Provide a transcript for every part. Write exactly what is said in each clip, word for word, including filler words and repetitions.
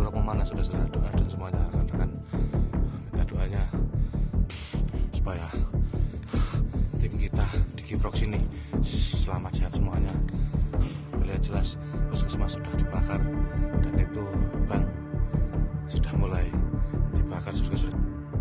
kalau pemanas sudah sudah doa dan semuanya karena kan minta doanya supaya tim kita di Kiprox ini selamat sehat semuanya. Lihat jelas puskesmas sudah dibakar dan itu ban sudah mulai dibakar juga sudah.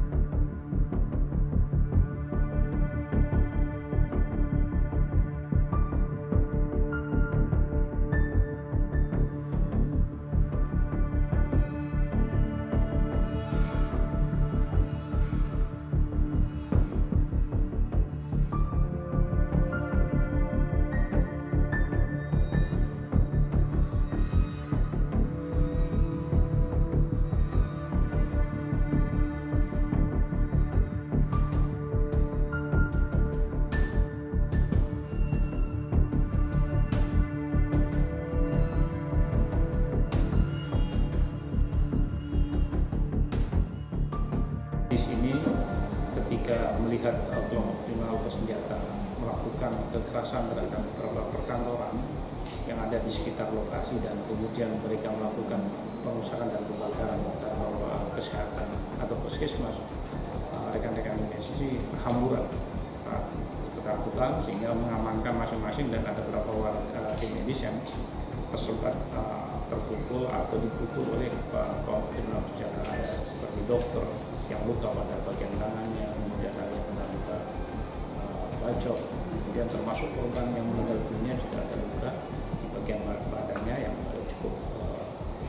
Di sini ketika melihat uh, kelompok kriminal bersenjata melakukan kekerasan terhadap beberapa perkantoran yang ada di sekitar lokasi dan kemudian mereka melakukan pengusahaan dan pembakaran atau uh, kesehatan atau puskesmas, uh, rekan-rekan organisasi berhamburan uh, ketakutan sehingga mengamankan masing-masing dan ada beberapa warga uh, tim medis yang tersempat uh, terpukul atau dipukul oleh uh, kelompok kriminal bersenjata, ada seperti dokter yang luka pada bagian tangannya, kemudian ada yang kena luka uh, bacok, kemudian termasuk korban yang meninggal dunia juga ada luka di bagian badannya yang uh, cukup uh,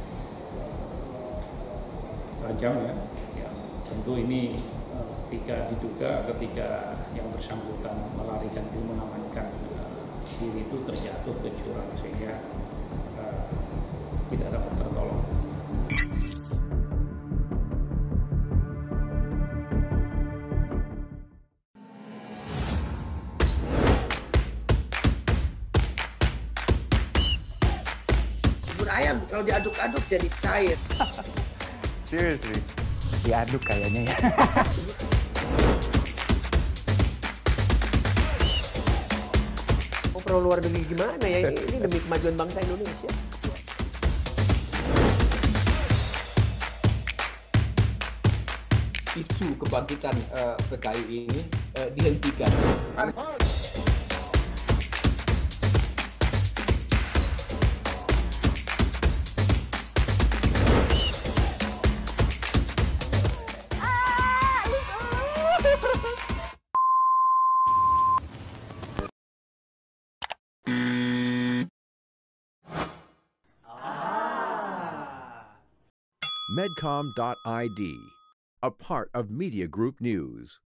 tajam ya. Ya tentu ini uh, ketika diduga ketika yang bersangkutan melarikan diri mengamankan uh, diri itu terjatuh ke jurang sehingga uh, tidak dapat tertolong. Ayam kalau diaduk-aduk jadi cair. Seriously, diaduk kayaknya ya. Oh, perlu luar negeri gimana ya? Ini, ini demi kemajuan bangsa Indonesia. Isu kebangkitan uh, P K I ini uh, dihentikan. Medcom dot I D, a part of Media Group News.